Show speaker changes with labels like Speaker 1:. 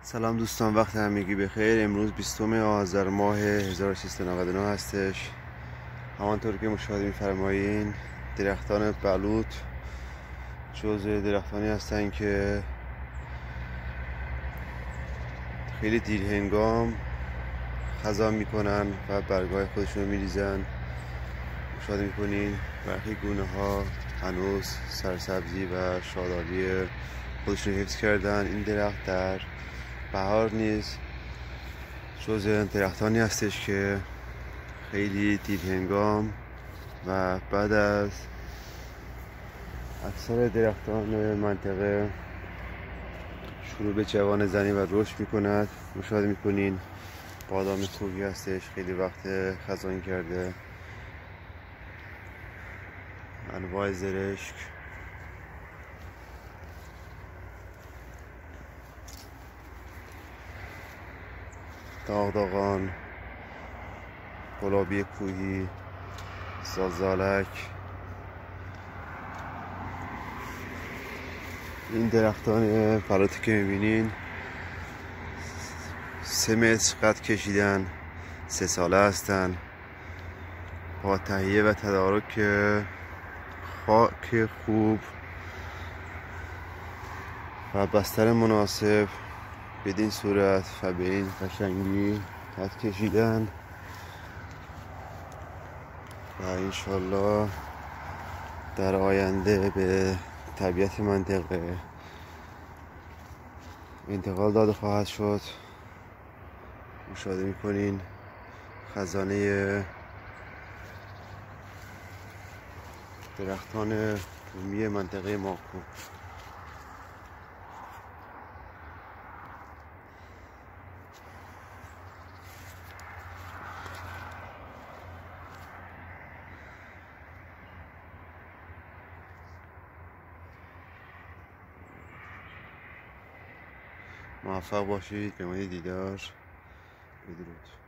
Speaker 1: سلام دوستان، وقت همگی بخیر. امروز 20 آذر ماه 1399 هستش. همانطور که مشاهده می‌فرمایین درختان بلوط جزء درختانی هستند که خیلی دیر هنگام خزان میکنن و برگهای خودشون رو میریزن. مشاهده میکنین برخی گونه ها هنوز سرسبزی و شادابی خودشون رو حفظ کردن. این درخت در بهار نیز جزء درختانی هستش که خیلی دیر هنگام و بعد از اکثر درختان منطقه شروع به جوان زنی و رشد میکند. مشاهده میکنین بادام کوهی هستش، خیلی وقت خزان کرده. انواع زرشک، داغداغان، گلابی کوهی، زازالک. این درختان بلوطی که میبینین 3 متر قد کشیدن، 3 ساله هستن با تهیه و تدارک خاک خوب و بستر مناسب. بدین صورت و به این قشنگی قد کشیدن و انشالله در آینده به طبیعت منطقه انتقال داده خواهد شد. مشاهده میکنین خزانه درختان بومی منطقه ماکو. موفق باشید. به امید دیدار. بدرود.